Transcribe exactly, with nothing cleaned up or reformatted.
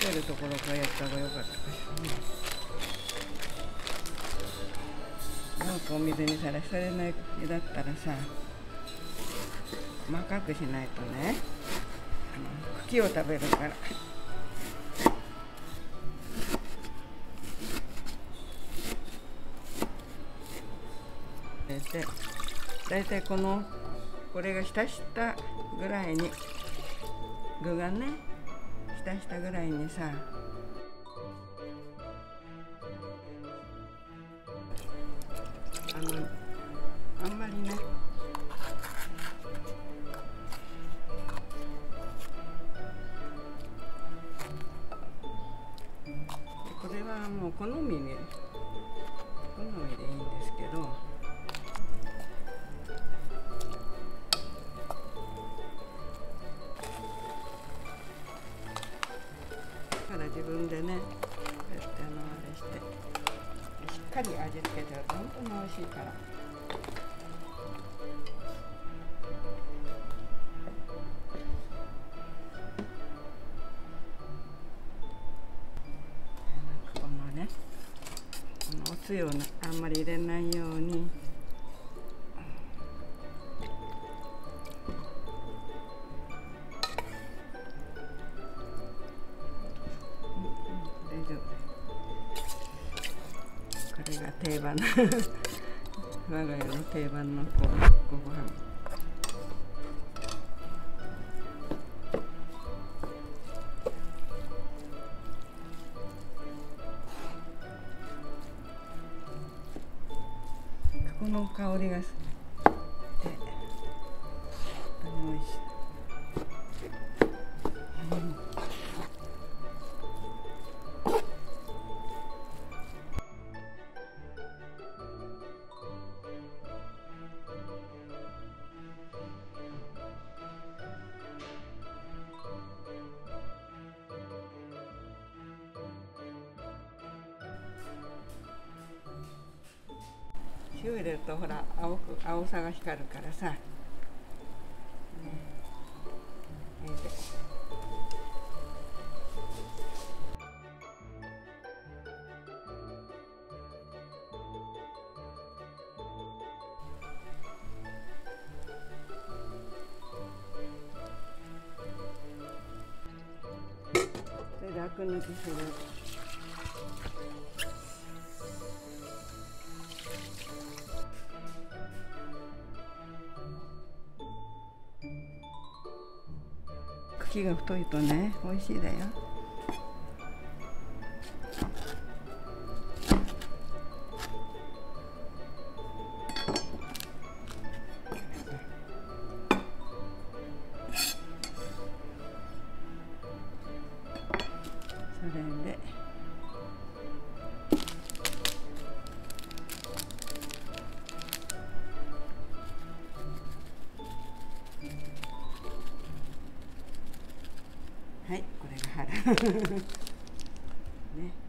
てるところからやった方が良かったかしらね。よくお水にさらされないだったらさ、細かくしないとね、あの茎を食べるから。でだいたいこのこれがひたひたぐらいに具がねひたひたぐらいにさ、あのあんまりねこれはもう好みに好みでいいんですけど、自分でね、こうやってあのあれしてしっかり味付けたら本当に美味しいから。このね、このおつゆをあんまり入れないように。これが定番の我が家の定番のごご飯。この香りがして本当に美味しい。塩入れるとほら青く青さが光るからさ、ね、入れてそれでアク抜きする。茎が太いとね美味しいだよ。それではい、これが春ね。